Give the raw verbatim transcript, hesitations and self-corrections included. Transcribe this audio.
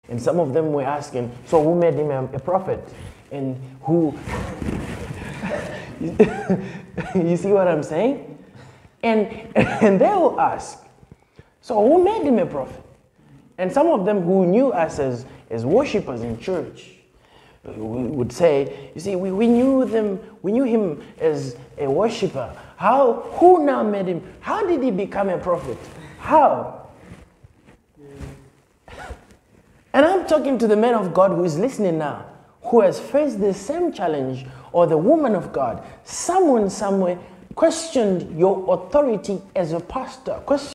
And some of them were asking, so who made him a, a prophet? And who... You see what I'm saying? And, and they will ask, so who made him a prophet? And some of them who knew us as, as worshippers in church would say, you see, we, we knew them, we knew him as a worshipper. How, who now made him? How did he become a prophet? How? And I'm talking to the man of God who is listening now, who has faced the same challenge, or the woman of God. Someone somewhere questioned your authority as a pastor. Question